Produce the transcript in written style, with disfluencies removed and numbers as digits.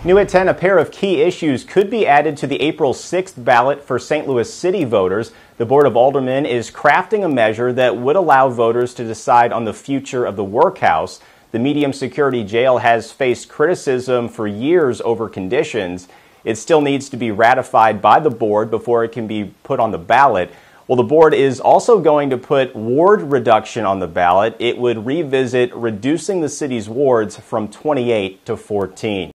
New at 10, a pair of key issues could be added to the April 6th ballot for St. Louis City voters. The Board of Aldermen is crafting a measure that would allow voters to decide on the future of the workhouse. The medium security jail has faced criticism for years over conditions. It still needs to be ratified by the board before it can be put on the ballot. Well, the board is also going to put ward reduction on the ballot. It would revisit reducing the city's wards from 28 to 14.